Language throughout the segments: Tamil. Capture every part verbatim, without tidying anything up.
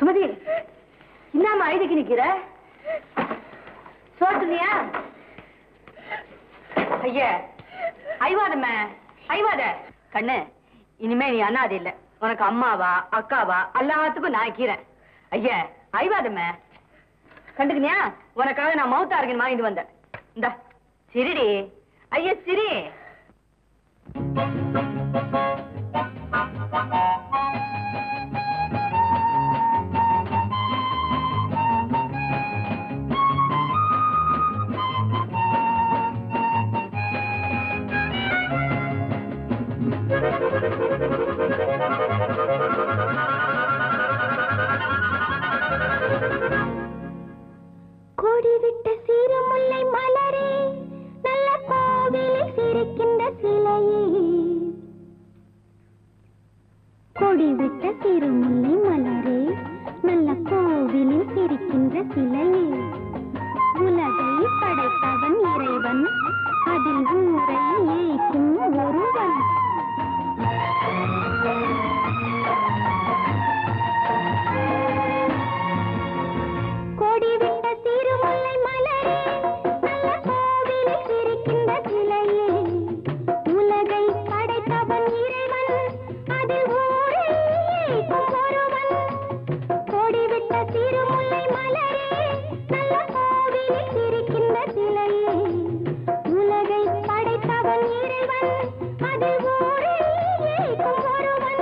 சுமதி, இன்னாம அழுதுக்கு நிக்கிற? சோத்துனியா? ஐயா, ஐவாதம்மா, ஐவாத. கண்ணு, இனிமே நீ அண்ணாது இல்ல. உனக்கு அம்மாவா அக்காவா எல்லாத்துக்கும் நான் கீறேன். ஐயா, ஐவாதம்மா. கண்டுக்கினியா? உனக்காக நான் மௌத்தா இருக்கேன் வாங்கிட்டு வந்தேன். இந்த சிரிடி. ஐயா சிரி. கொடி விட்ட சிறுமுல்லை மலரே, நல்ல கோவிலில் சிரிக்கின்ற சிலையே. கொடி விட்ட சிறுமுல்லை மலரே, நல்ல கோவிலில் சிரிக்கின்ற சிலையே. உலகை படைத்தவன் இறைவன், அதில் ஊரை ஏய்க்கும் ஒருவன். கொடி விட்ட சிறுமுல்லை மலரே, நல்ல கோவிலில் சிரிக்கின்ற சிலையே. உலகை படைத்தவன் இறைவன், அதில் ஊரை ஏய்க்கும் ஒருவன். கொடி விட்ட சிறுமுல்லை மலரே, நல்ல கோவிலில் சிரிக்கின்ற சிலையே. உலகை படைத்தவன் இறைவன், அதில் ஊரை ஏய்க்கும் ஒருவன்.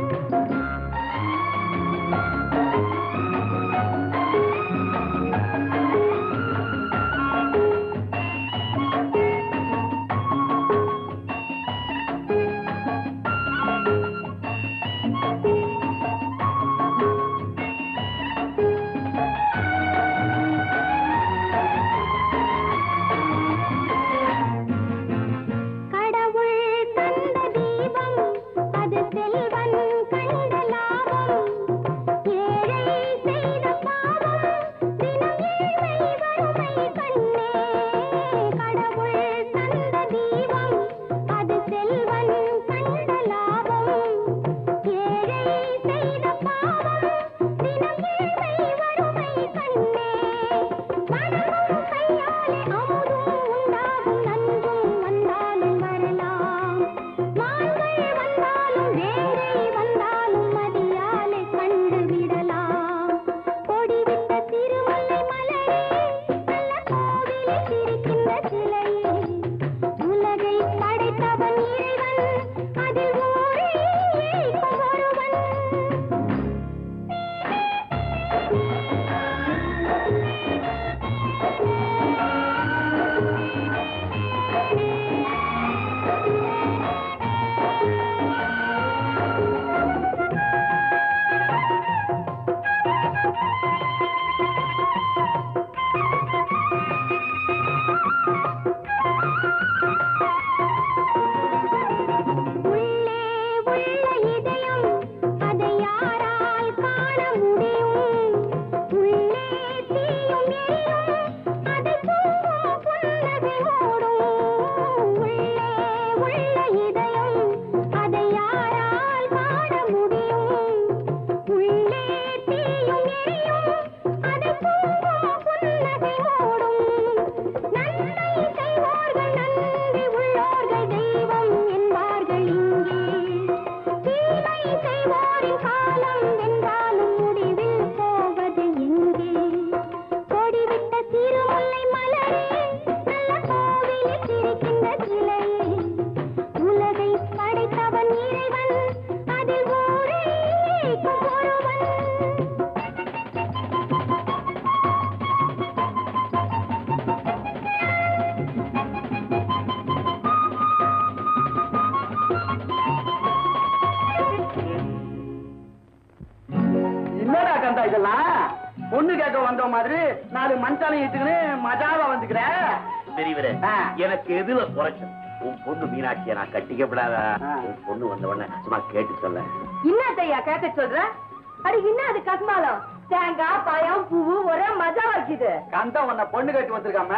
பொண்ணு கேட்க வந்த மாதிரி நாலு மஞ்சாலையும் இட்டுக்கின்னு மஜாவா வந்துக்கிற. பெரியவரே, எனக்கு எதுல குறைச்சல்? உன் பொண்ணு மீனாட்சியை நான் கட்டிக்கப்படாத. உன் பொண்ணு வந்த உடனே சும்மா கேட்டு சொல்ல. என்னத்தையா கேட்க சொல்ற? அடி என்ன அது கஸ்மாலம்? தேங்காய் பழம் பூவு ஒரே மஜா வைக்குது. கந்தா உன்னை பொண்ணு கட்டி வந்திருக்காம.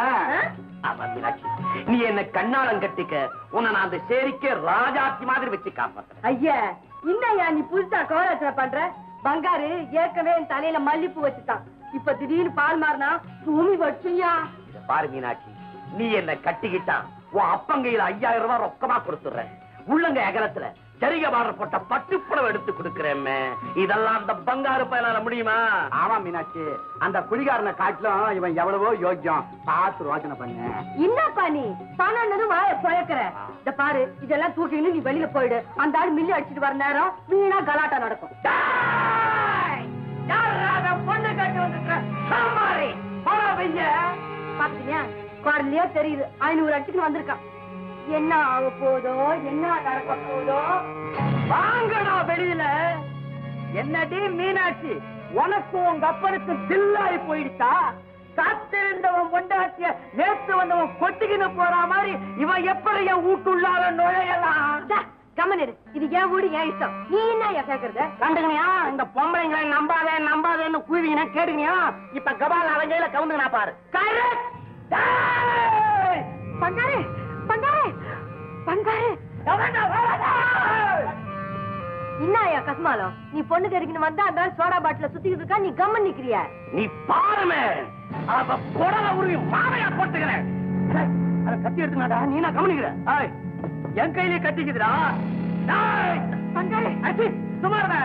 ஆமா மீனாட்சி, நீ என்ன கண்ணாலம் கட்டிக்க, உன்னை நான் அந்த சேரிக்க ராஜாத்தி மாதிரி வச்சு காப்பாத்துறேன். ஐயா, என்னையா நீ புதுசா கவராச்சனை பண்ற? பங்காரு ஏற்கனவே என் தலையில மல்லிப்பூ வச்சுட்டான். இப்ப திடீர்னு பால் மாறினா பூமி வச்சுயா. பாரு மீனாட்சி, நீ என்ன கட்டிக்கிட்டா உன் அப்பங்கையில ஐயாயிரம் ரூபாய் ரொக்கமா கொடுத்துடுற. உள்ளங்க அகலத்துல சரிக பார்டர் போட்ட பட்டுப்புடவை எடுத்து கொடுக்கிறேன். இதெல்லாம் அந்த பங்காரு பயனால முடியுமா? ஆமா மீனாட்சி, அந்த குடிகாரனை காட்டிலும் இவன் எவ்வளவோ யோக்கியம். பார்த்து ரோஜனை பண்ணு. என்னப்பா நீ தானதும் வாய புழக்கிற? இந்த பாரு, இதெல்லாம் தூக்கின்னு நீ வெளியில போயிடு. அந்த ஆள் மில்லி அடிச்சுட்டு வர நேரம் வீணா கலாட்டா நடக்கும். பொண்ணு கட்டி வந்துட்ட பாத்தீங்க, குரலையோ தெரியுது. ஐநூறு அடிச்சுட்டு வந்திருக்கான். என்ன ஆக போதோ, என்ன நடக்க போதோ. வாங்கடா வெளியில. என்னடி மீனாட்சி, உனக்கும் உங்க அப்பனுக்கு தில்லாய் போயிடுச்சா? காத்திருந்தவன் பொண்டாட்டிய நேத்து வந்தவன் கொட்டிக்கின்னு போற மாதிரி இவன் எப்படி என் வீட்டுள்ளார நுழையலாம்? கமனிரு, இது என் வீடு, என் இஷ்டம். நீ என்ன கேக்குறத கண்டுக்கணியா? இந்த பொம்பளைங்களை நம்பாதே நம்பாதேன்னு கூவிங்கன்னா கேடுங்கயா. இப்ப கபால் அவங்கையில கவுந்துனா பாரு. பங்காரு, பங்காரு, பங்காரு. என்னயா கஸ்மாலம், நீ பொண்ணு தெரிக்கணும் வந்தா அந்த சோடா பாட்டில சுத்திக்கிட்டு இருக்கா, நீ கம்மன் நிக்கிறிய? நீ பாருமே, அவ குடல உருவி மாமையா போட்டுக்கிறேன். அத கத்தி எடுத்துனாடா, நீ என்ன கவனிக்கிற? என் கையிலே கட்டிக்குதுடா. பங்காரு சுமார்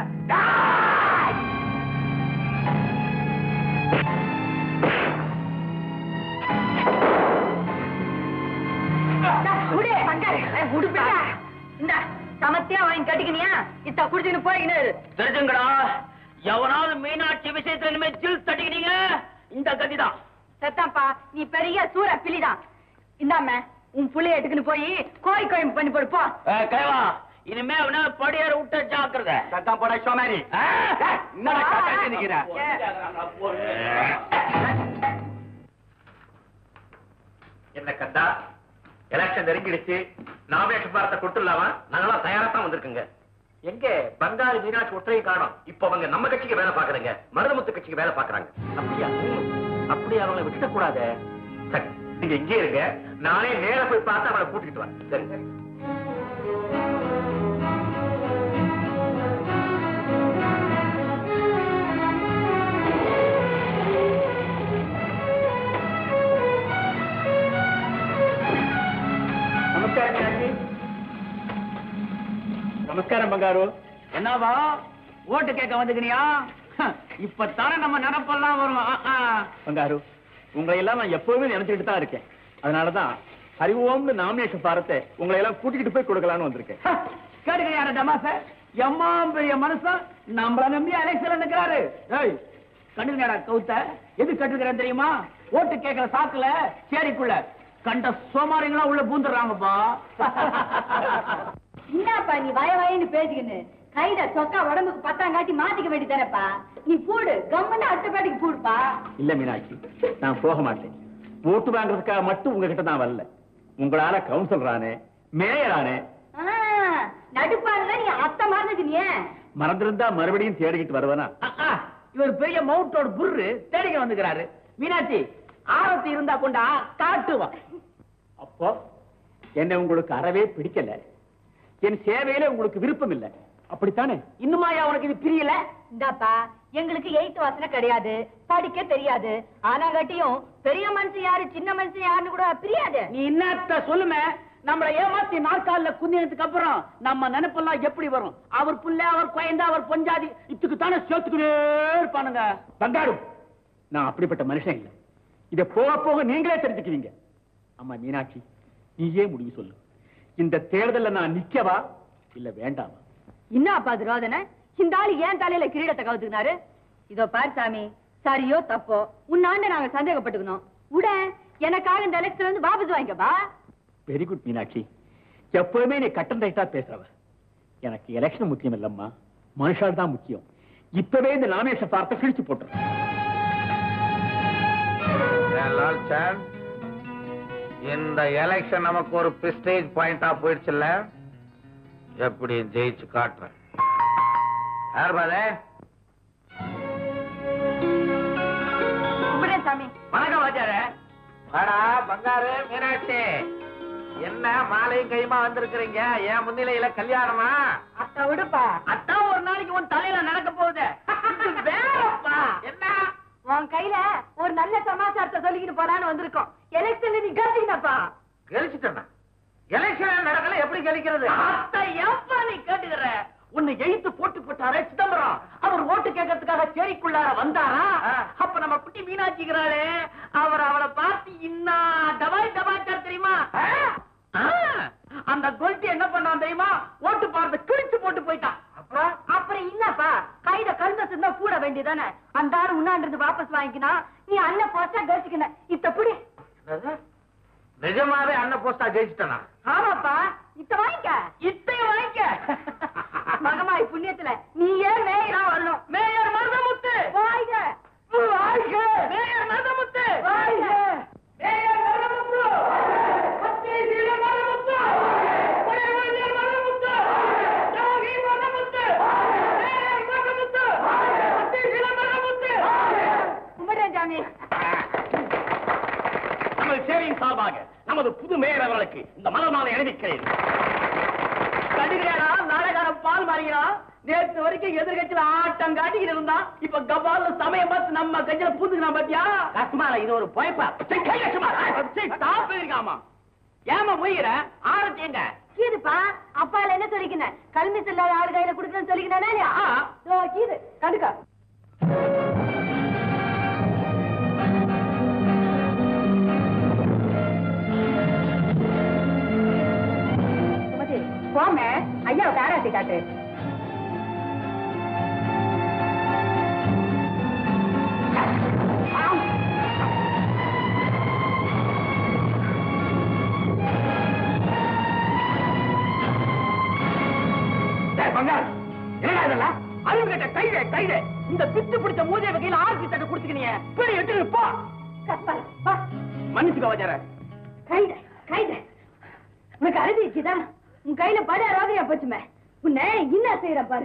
சமத்தியா வாங்கி கட்டிக்கினியா? இத்த குடிச்சுன்னு போய்கினு தெரிஞ்சுங்கடா. எவனாவது மீனாட்சி விஷயத்துல இனிமே ஜில் தட்டிக்கினீங்க, இந்த கதிதான். செத்தாப்பா, நீ பெரிய சூற பிலிதான். இந்தாம உன் புள்ளைய எடுத்துக்கின்னு போய் கோய் கோயம் பண்ணி போடுப்போ. கைவா, இனிமே அவன படியார விட்ட ஜாக்கிரத. சத்தம் போட சோமாரி. என்ன கண்டா, எலெக்ஷன் நெருங்கிடுச்சு. நாமினேஷன் பாரத்தை கொடுத்துடலாமா? நாங்களாம் தயாரா தான் வந்திருக்குங்க. எங்க பங்காரு மீனாட்சி ஒற்றையை காணோம். இப்ப அவங்க நம்ம கட்சிக்கு வேலை பாக்குறேங்க, மருதமுத்து கட்சிக்கு வேலை பாக்குறாங்க. அப்படியா? அப்படியே அவங்களை விட்டுட கூடாது. சரி, நீங்க இங்கே இருங்க, நானே நேர போய் பார்த்து அவளை கூட்டிட்டு வரேன். சரி சரி. நமஸ்காரம் பங்காரு. என்னவா ஓட்டு கேட்க வந்துக்கினியா? இப்பத்தானே நம்ம நினைப்பெல்லாம் வரும். பங்காரு, உங்களை எல்லாம் நான் எப்பவுமே நினைச்சுட்டு தான் இருக்கேன். அதனாலதான் அறிவோம்னு நாமினேஷன் பாரத்தை உங்களை எல்லாம் கூட்டிக்கிட்டு போய் கொடுக்கலான்னு வந்திருக்கேன். கேடுங்க யார டமாச, எம்மா பெரிய மனுஷன் நம்மள நம்பி எலெக்ஷன் நிக்கிறாரு. கண்டுங்கடா கவுத்த, எது கட்டுக்கிறேன் தெரியுமா? ஓட்டு கேட்கிற சாக்குல சேரிக்குள்ள கண்ட சோமாரிங்களா உள்ள பூந்துடுறாங்கப்பா. என்னப்பா நீ வய வயன்னு பேசிக்கின்னு கைத சொக்கா உடம்புக்கு பத்தாம் காட்டி மாத்திக்க வேண்டியதானப்பா. நீ போடு, கம்மன்னு அடுத்த பேட்டுக்கு போடுப்பா. இல்ல மீனாட்சி, நான் போக மாட்டேன். ஓட்டு வாங்குறதுக்காக மட்டும் உங்ககிட்ட நான் வரல. உங்களால கவுன்சிலரானே, மேயரானே. நடுப்பாடுதான் நீ அத்தை மறந்துக்கினிய. மறந்திருந்தா மறுபடியும் தேடிக்கிட்டு வருவனா? இவர் பெரிய மவுண்டோட புர்ரு தேடிக்க வந்துக்கிறாரு. மீனாட்சி, ஆரத்தி இருந்தா கொண்டா காட்டுவா. அப்போ என்ன உங்களுக்கு அறவே பிடிக்கல, என் சேவையில உங்களுக்கு விருப்பம் இல்ல, அப்படித்தானே? இன்னுமாயா உனக்கு இது பிரியல? இந்தாப்பா, எங்களுக்கு எய்த் வாசனை கிடையாது, படிக்க தெரியாது. ஆனா கட்டியும் பெரிய மனுஷன் யாரு சின்ன மனுஷன் யாருன்னு கூட பிரியாது. நீ என்னத்த சொல்லுமே, நம்மளை ஏமாத்தி நாற்கால குந்தினதுக்கு அப்புறம் நம்ம நினைப்பெல்லாம் எப்படி வரும்? அவர் புள்ள, அவர் குழந்தை, அவர் பொஞ்சாதி, இதுக்கு தானே சேர்த்துக்கிட்டே இருப்பானுங்க. பங்காரு, நான் அப்படிப்பட்ட மனுஷன் இல்லை. இதை போக போக நீங்களே தெரிஞ்சுக்குவீங்க. அம்மா மீனாட்சி, நீயே முடிவு சொல்லு. இந்த தேர்தல நான் நிக்கவா இல்ல வேண்டாமா? என்னப்பா அது ரோதனை? இந்த ஆளு ஏன் தலையில கிரீடத்தை கவுத்துக்கினாரு? இதோ பாரு சாமி, சரியோ தப்போ உன்னாண்ட நாங்க சந்தேகப்பட்டுக்கணும். உட எனக்காக இந்த எலெக்ஷன் வந்து வாபஸ் வாங்கிக்கப்பா. வெரி குட் மீனாட்சி, எப்பவுமே நீ கட்டன் ரைட்டா பேசுறவ. எனக்கு எலெக்ஷன் முக்கியம் இல்லம்மா, மனுஷால் தான் முக்கியம். இப்பவே இந்த நாமினேஷன் பார்த்த கிழிச்சு போட்டுறேன். இந்த எலெக்ஷன் நமக்கு ஒரு பிரஸ்டேஜ் பாயிண்டா போயிடுச்சுல்ல, எப்படி ஜெயிச்சு காட்டுறேன். யார் பாதே? சாமி வணக்கம் வாஜார. வாடா பங்காரு, மீனாட்சி, என்ன மாலையும் கைமா வந்திருக்கிறீங்க? என் முன்னிலையில கல்யாணமா? அத்தா விடுப்பா. அத்தான் ஒரு நாளைக்கு உன் தலையில நடக்க போகுது. உன் கையில ஒரு நல்ல சமாச்சாரத்தை சொல்லிக்கிட்டு போலான்னு வந்திருக்கோம். எலெக்ஷன்ல நீ கழிச்சிக்கிட்டப்பா. கழிச்சிட்டா எலெக்ஷன் நடக்கல எப்படி கழிக்கிறது? எப்ப நீ கேட்டுக்கிற? உன்னை எழுத்து போட்டு போட்டாரே சிதம்பரம், அவர் ஓட்டு கேட்கறதுக்காக சேரிக்குள்ளார வந்தாரா? அப்ப நம்ம குட்டி மீனாட்சிக்கிறாளே, அவர் அவளை பார்த்து இன்னா டபாய் டபாய்க்கார் தெரியுமா? அந்த கோல்ட்டி என்ன பண்ணான் தெரியுமா? ஓட்டு பார்த்து கிழிச்சு போட்டு போயிட்டான். அப்புறம் அப்புறம் என்னப்பா, கையில கருந்த சின்ன கூட வேண்டியதானே? அந்த ஆள் உண்ணாண்டு வாபஸ் வாங்கிக்கினா நீ அண்ணன் போஸ்டா கழிச்சுக்கின. இத்த புடி. நிஜமாவே அண்ணன் போஸ்டா ஜெயிச்சிட்டனா? ஆமாப்பா, இத்த வாங்கிக்க. இத்தைய வாங்கிக்க. மகமாய் புண்ணியத்துல நீ ஏன் மேயரா வரணும்? மேயர் மருதமுத்து வாங்க வாங்க. மேயர் மருதமுத்து வாங்க. மேயர் மருதமுத்து பத்தேசில மருதமுத்து மேயர் மருதமுத்து ஜோகி மருதமுத்து மேயர் மருதமுத்து பத்தேசில மருதமுத்து. கும்பிடுறேன் சாமி. நமது சேவையின் சார்பாக நமது புது மேயர் அவர்களுக்கு இந்த மலர் மாலை அணிவிக்கிறேன். கடுகிறாரா நாடகாரம் பால் மாறிகிறா? நேற்று வரைக்கும் எதிர்கட்சியில ஆட்டம் காட்டிக்கிட்டு இருந்தான், இப்ப கபால சமயம் பார்த்து நம்ம கட்சியில பூந்துக்கிறான் பாத்தியா? கஷ்டமால இது ஒரு போய்ப்பா. இருக்காமா ஏமா போய்கிற? ஆரத்தி எங்க கீதுப்பா, அப்பால என்ன சொல்லிக்கின? கல்வி செல்லாத ஆளு கையில குடுக்கணும்னு சொல்லிக்கினா? கீது கடுக்கா. போங்க ஐயா பாராட்டி காட்டு. என்னடா இதெல்லாம்? அறிவு கேட்ட கைதே கைதே. இந்த பித்து பிடிச்ச மூஜை வகையில் ஆர்த்தி தட்டு கொடுத்துக்கினீங்க. பெரிய எட்டு போ. மன்னிச்சுக்க வச்சார. கைத கைத உனக்கு அறிவிச்சுதான் உன் கையில பட ரோதியா போச்சுமே. உன்னை என்ன செய்யற பாரு.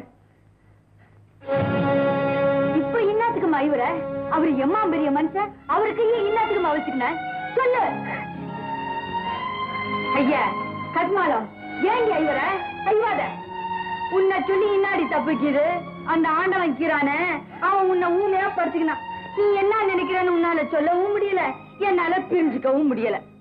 இப்ப இன்னாத்துக்குமா இவர? அவரு எம்மா பெரிய மனுஷன், அவருக்கு ஏன் இன்னாத்துக்குமா வச்சுக்கின சொல்லு. ஐயா கத்மாலம் ஏங்க இவர ஐவாத? உன்னை சொல்லி இன்னாடி தப்பிக்குது. அந்த ஆண்டவன் கீரானே, அவன் உன்னை ஊமையா படுத்துக்கினான். நீ என்ன நினைக்கிறன்னு உன்னால சொல்லவும் முடியல, என்னால பிரிஞ்சுக்கவும் முடியல.